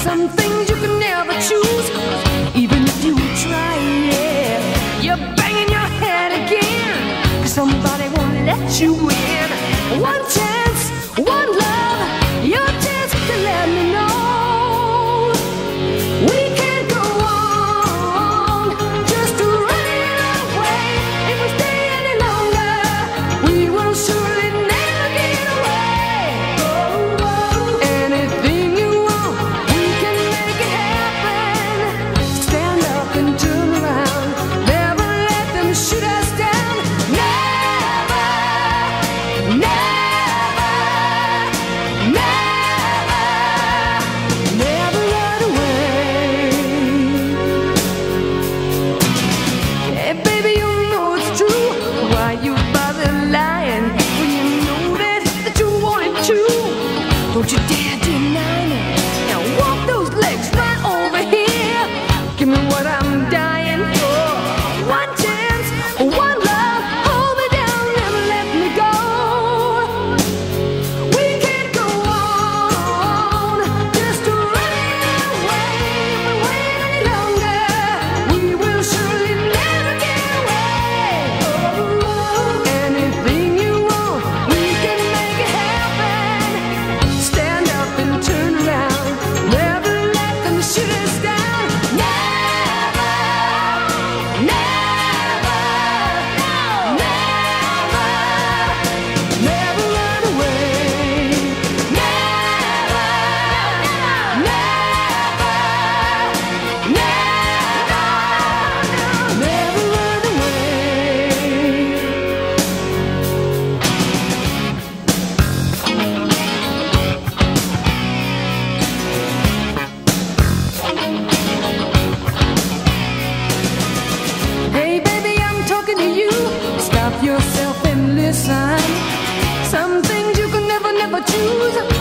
Some things you can never choose, even if you try it. You're banging your head again, 'cause somebody won't let you in. One chance, one love, your chance to let me know. We can't go on just running away. If we stay any longer, we will surely never get away. Anything you want, we can make it happen. Stand up and turn around. Never let them shoot us down. Never, never, never, never run away. Hey baby, you know it's true. Why you bother lying when you know that you wanted to? Don't you dare deny it. Now walk those legs right over here. Give me what I'm dying for. One chance, one love. Hold me down, never let me go. We can't go on just running away. If we wait any longer, we will surely never get away. Anything you want, we can make it happen. Stand up and turn around. Never let them shoot us down. Never, never, never, never run away. Never, never, never, never run away. Hey baby, I'm talking to you. Stop yourself and listen. Some things you can never, never choose.